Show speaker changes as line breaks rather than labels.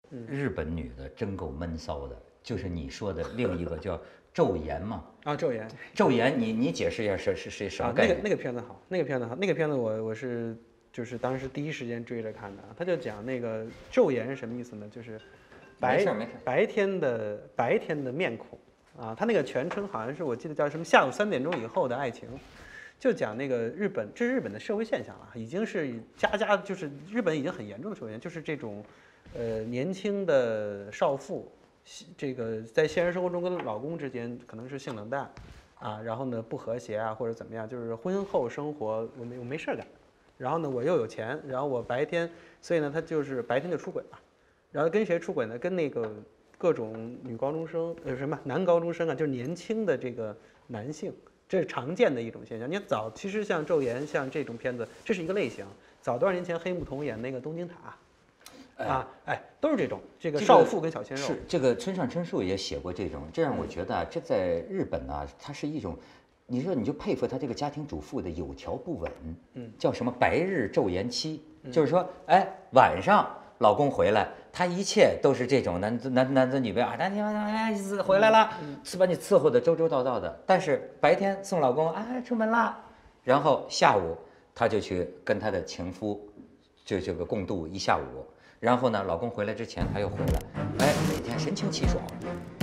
日本女的真够闷骚的，就是你说的另一个叫昼颜嘛。
啊，昼颜。
昼颜，你解释一下是什么概念？
那个片子好，那个片子好，那个片子我是就是当时第一时间追着看的。他就讲那个昼颜是什么意思呢？就是白天的面孔啊，他那个全称好像是我记得叫什么下午3点钟以后的爱情。就讲那个日本，这是日本的社会现象了，已经是家就是日本已经很严重的社会现象，就是这种，年轻的少妇，这个在现实生活中跟老公之间可能是性冷淡，啊，然后呢不和谐啊或者怎么样，就是婚后生活我没事干，然后呢我又有钱，然后我白天，所以呢他就是白天就出轨了，然后跟谁出轨呢？跟那个各种女高中生，什么男高中生啊，就是年轻的这个男性。这是常见的一种现象。你其实像《昼颜》像这种片子，这是一个类型。早多少年前黑木瞳演那个《东京塔》，都是这个少妇跟小鲜肉。
是这个村上春树也写过这种，这让我觉得啊，这在日本呢，它是一种，你说你就佩服他这个家庭主妇的有条不紊，叫什么白日昼颜妻，就是说，哎，晚上老公回来，他一切都是这种男子女卑啊，你回来了，是把你伺候的周周到到的。但是白天送老公啊出门啦，然后下午他就去跟他的情夫就这个共度一下午，然后呢，老公回来之前他又回来，哎，每天神清气爽。